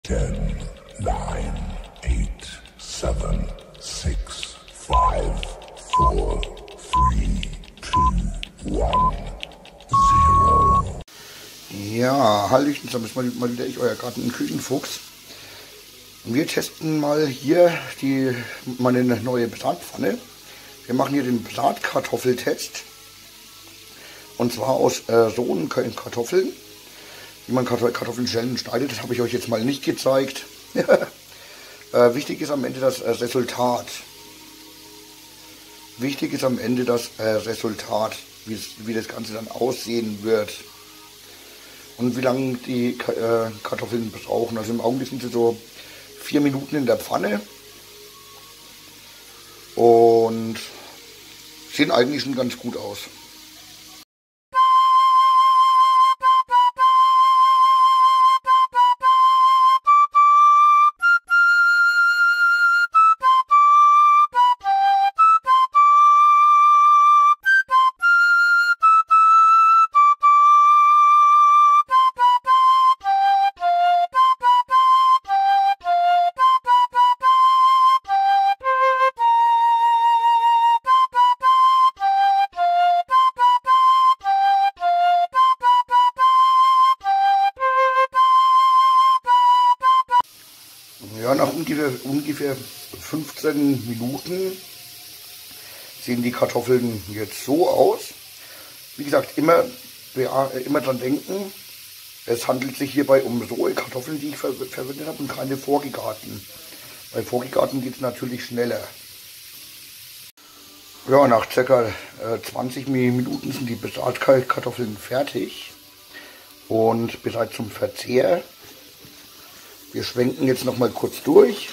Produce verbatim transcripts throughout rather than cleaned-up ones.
Ten, nine, eight, seven, six, five, four, three, two, one, zero. Ja, hallöchen zusammen, ist mal, mal wieder ich, euer Garten- und Küchenfuchs. Wir testen mal hier die, meine neue Bratpfanne. Wir machen hier den Bratkartoffeltest. Und zwar aus äh, rohen Kartoffeln. Wie man Kartoffeln schälen und schneidet, das habe ich euch jetzt mal nicht gezeigt. äh, wichtig ist am Ende das äh, Resultat. Wichtig ist am Ende das äh, Resultat, wie das Ganze dann aussehen wird. Und wie lange die äh, Kartoffeln brauchen. Also im Augenblick sind sie so vier Minuten in der Pfanne. Und sehen eigentlich schon ganz gut aus. Ja, nach ungefähr, ungefähr fünfzehn Minuten sehen die Kartoffeln jetzt so aus. Wie gesagt, immer, immer dran denken, es handelt sich hierbei um rohe Kartoffeln, die ich ver verwendet habe und keine vorgegarten. Bei vorgegarten geht es natürlich schneller. Ja, nach ca. zwanzig Minuten sind die Bratkartoffeln fertig und bereit zum Verzehr. Wir schwenken jetzt noch mal kurz durch.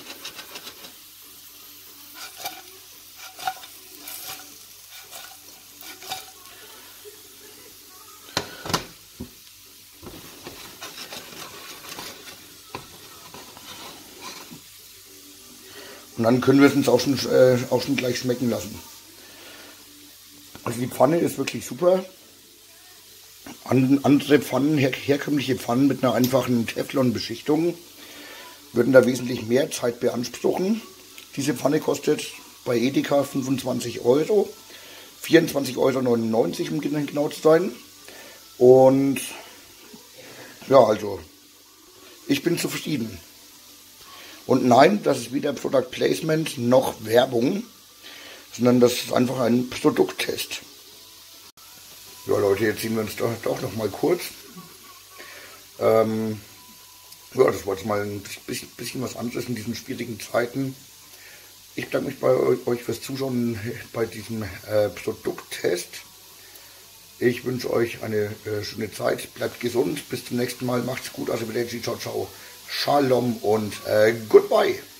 Und dann können wir es uns auch schon, äh, auch schon gleich schmecken lassen. Also die Pfanne ist wirklich super. Andere Pfannen, her herkömmliche Pfannen mit einer einfachen Teflonbeschichtung würden da wesentlich mehr Zeit beanspruchen. Diese Pfanne kostet bei Edeka fünfundzwanzig Euro, vierundzwanzig Euro neunundneunzig, um genau zu sein. Und ja, also ich bin zufrieden. Und nein, das ist weder Product Placement noch Werbung, sondern das ist einfach ein Produkttest. Ja Leute, jetzt sehen wir uns doch, doch noch mal kurz. Ähm, Ja, das war jetzt mal ein bisschen, bisschen was anderes in diesen schwierigen Zeiten. Ich bedanke mich bei euch fürs Zuschauen bei diesem äh, Produkttest. Ich wünsche euch eine äh, schöne Zeit. Bleibt gesund. Bis zum nächsten Mal. Macht's gut. Also, ciao, ciao. Shalom und äh, goodbye.